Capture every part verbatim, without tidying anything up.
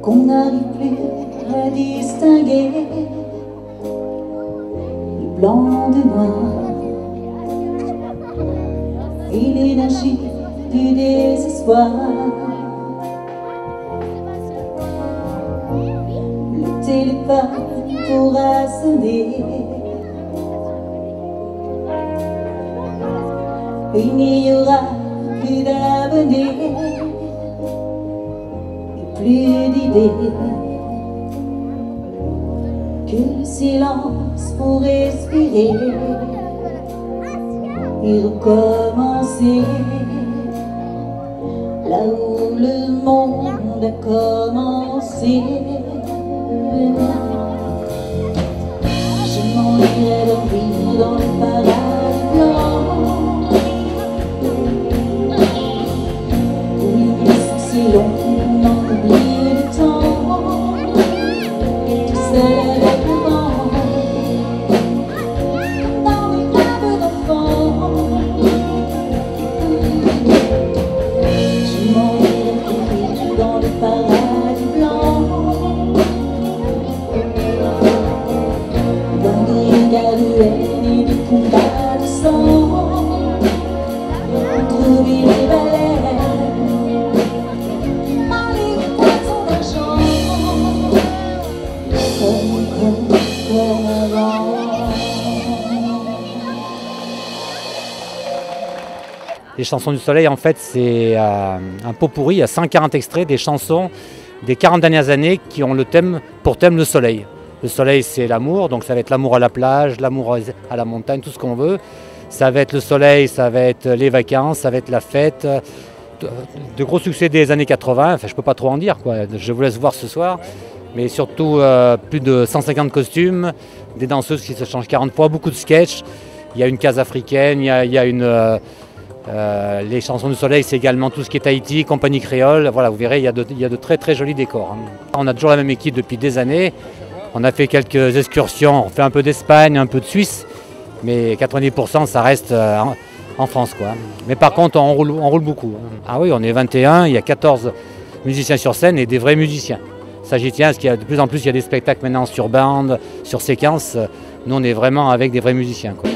qu'on n'arrive plus à distinguer le blanc du noir et l'énergie du désespoir. Le téléphone pourra sonner, il n'y aura plus d'abonnés et plus d'idées que le silence pour respirer et recommencer là où le monde a commencé. Je m'en irai dormir dans le paradis blanc où il glisse si long qu'on en oublie le temps, tout seul avec le vent dans les rêves d'enfants. Je m'en irai dormir dans le paradis blanc et des combats de sang entre ville et baleines dans les poissons d'argent comme, comme, comme avant. Les chansons du soleil, en fait, c'est euh, un pot pourri, il y a cent quarante extraits des chansons des quarante dernières années qui ont le thème, pour thème le soleil. Le soleil, c'est l'amour, donc ça va être l'amour à la plage, l'amour à la montagne, tout ce qu'on veut. Ça va être le soleil, ça va être les vacances, ça va être la fête. De gros succès des années quatre-vingts, enfin je ne peux pas trop en dire, quoi. Je vous laisse voir ce soir. Mais surtout euh, plus de cent cinquante costumes, des danseuses qui se changent quarante fois, beaucoup de sketchs. Il y a une case africaine, il y a, il y a une... Euh, euh, les chansons du soleil, c'est également tout ce qui est Tahiti, compagnie créole. Voilà, vous verrez, il y a de, il y a de très très jolis décors. Hein. On a toujours la même équipe depuis des années. On a fait quelques excursions, on fait un peu d'Espagne, un peu de Suisse, mais quatre-vingt-dix pour cent ça reste en France, quoi. Mais par contre, on roule, on roule beaucoup. Ah oui, on est vingt et un, il y a quatorze musiciens sur scène et des vrais musiciens. Ça j'y tiens, parce qu'il y a de plus en plus il y a des spectacles maintenant sur bande, sur séquence. Nous on est vraiment avec des vrais musiciens, quoi.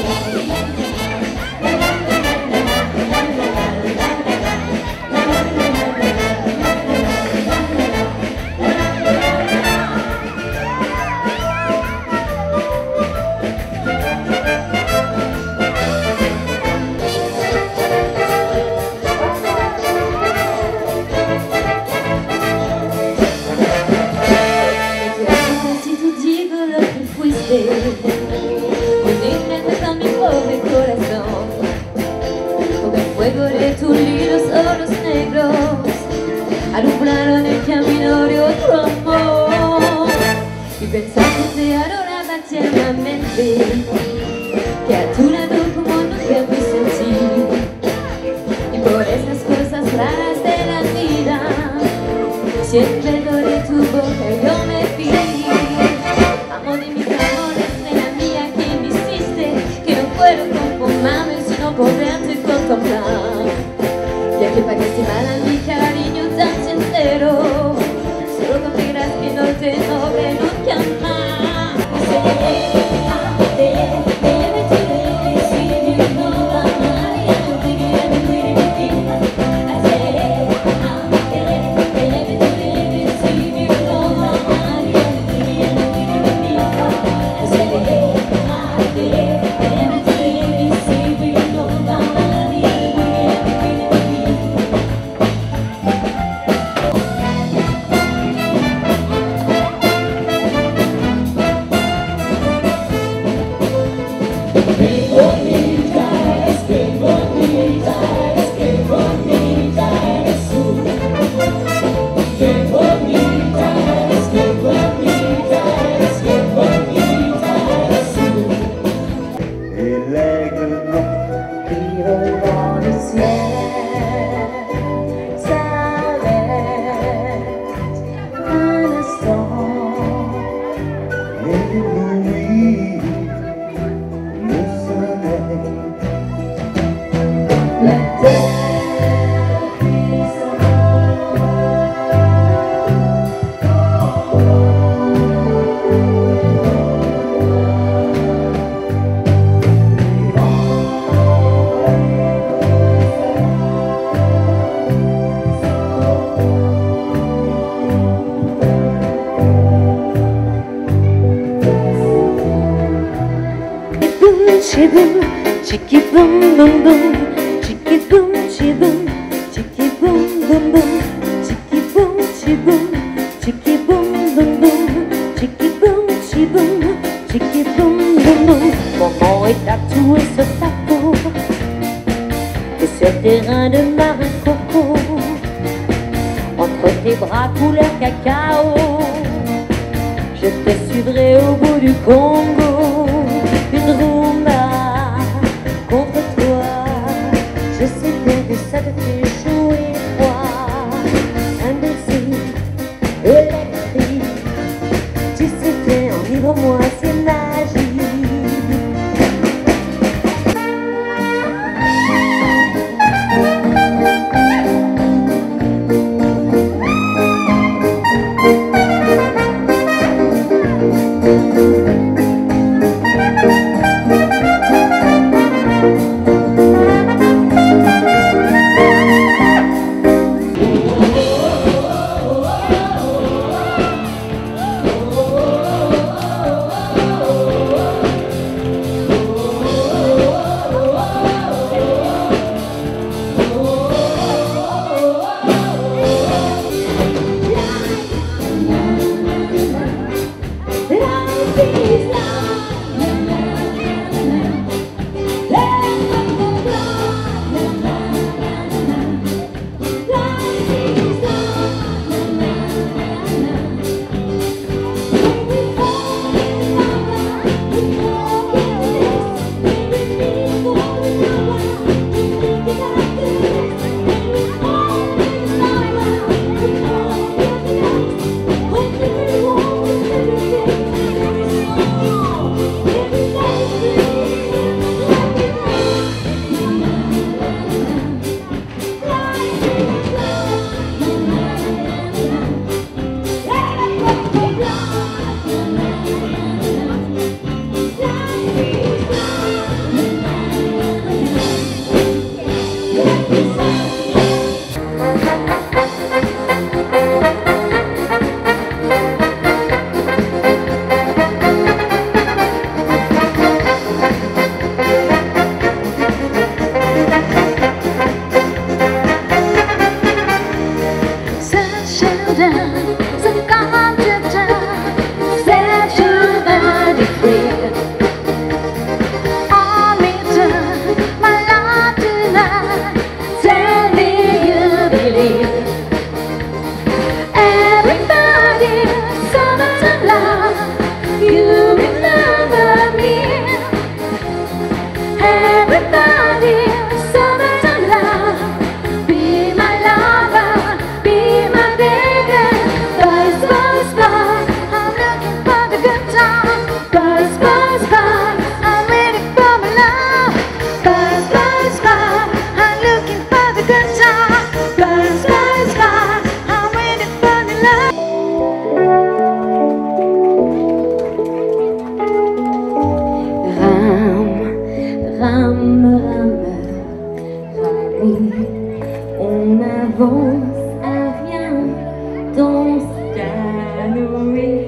Unirme a mi pobre corazón, con el fuego de tus libros ojos negros alumbraron el camino de otro amor. Y pensando te adoraba tiernamente, que a tu lado como nunca me sentí. Y por esas cosas raras de la vida, siempre de tu boca yo me fui. Amor de mis amores, de la mía que me hiciste, que no puedo conformarme sino poderte contemplar. Ya que pagaste mal a mi cariño tan sincero, solo comprenderás que no te logré nunca más. boom boom, chicky boom, chi boom, chicky boom boom boom, chicky boom, chi boom, chicky boom boom boom, chicky boom, chi boom, chicky boom boom boom. Maman est tatouée sur ta peau et sur terrain de marin coco, entre tes bras couleur cacao, je te suivrai au bout du Congo. Une rumba contre toi, je sais bien que ça te fait chaud et froid. Un baiser électrique, tu sais bien, enivre-moi, c'est magique. On avance à rien dans ce canoë.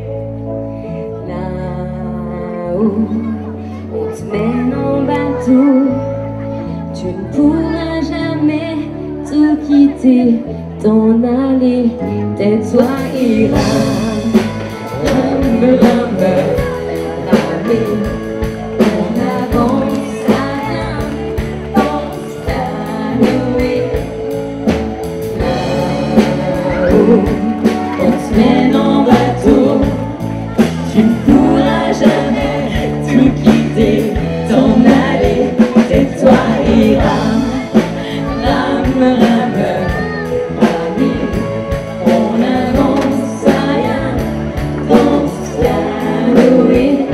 Là-haut, on te mène en bateau. Tu ne pourras jamais tout quitter, t'en aller, tais-toi et rame, rame, rame, rame. On avance à rien dans ce canoë. Là-haut, on te mène en bateau. Tu ne pourras jamais tout quitter, t'en aller, tais-toi et rame, rame, rame, rame. On avance à rien dans ce canoë.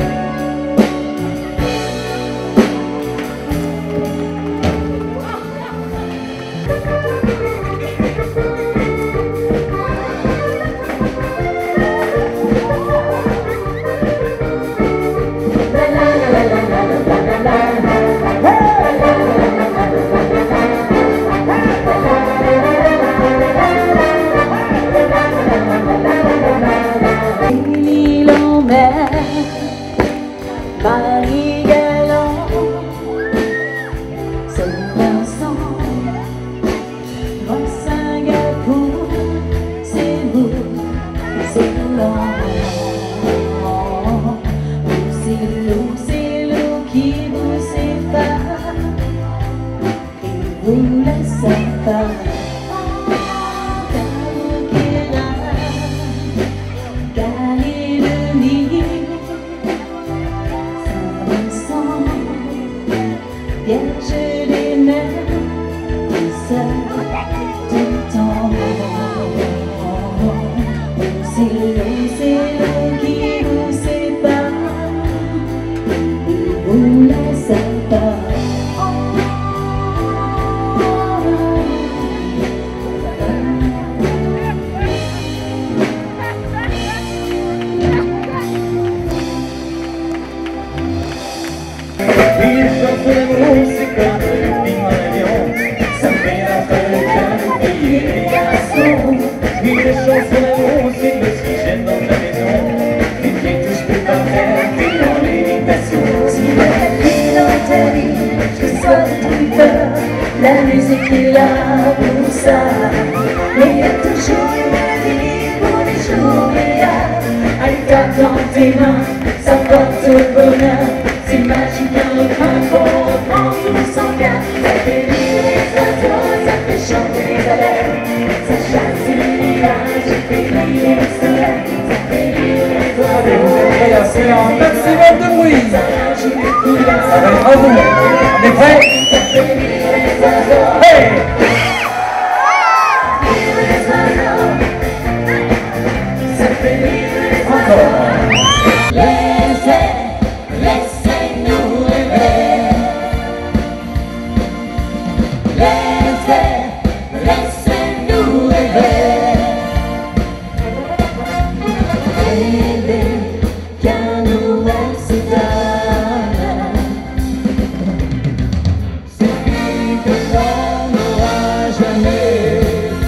C'est l'océan qui nous sépare, il vous laisse à part. Il chante l'amour, c'est comme le pygmalion, ça fait entre le cœur et les garçons. Il chante son amour, c'est le oxygène dans ta maison, les pieds touchent plus par terre, t'es dans l'imitation. Si la vie dans ta vie, je sois tout peur, la musique est là pour ça. Mais il y a toujours une maladie pour les jours meilleurs. Elle tape dans tes mains, ça porte au bonheur. C'est magique, un refrain qu'on reprend tout son cœur. Ça fait vivre les oiseaux, ça fait chanter les abeilles, ça chasse les nuages, ça fait briller le soleil, ça fait vivre les oiseaux. Et là, c'est un maximum de bruit. Ça va être à vous. On est prêts? Ça fait vivre les oiseaux. Hey! Vivre les oiseaux. Ça fait vivre les oiseaux. Encore. Laissez, laissez-nous rêver. Laissez, laissez-nous rêver. Rêver qu'un nouvel soudain. C'est lui que l'on n'aura jamais.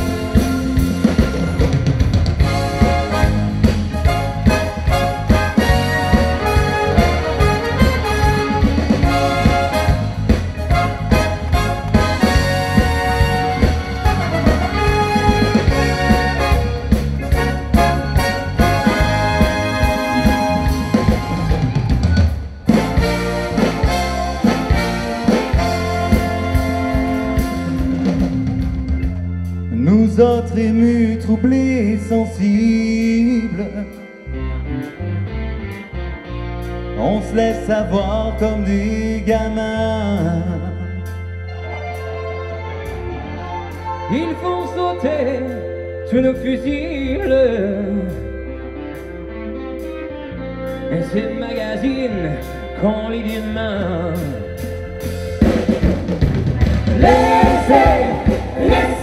Nous autres émus, troublés, sensibles, on se laisse avoir comme des gamins. Ils font sauter tous nos fusibles et ces magazines qu'on lit des mains. Laissez, laissez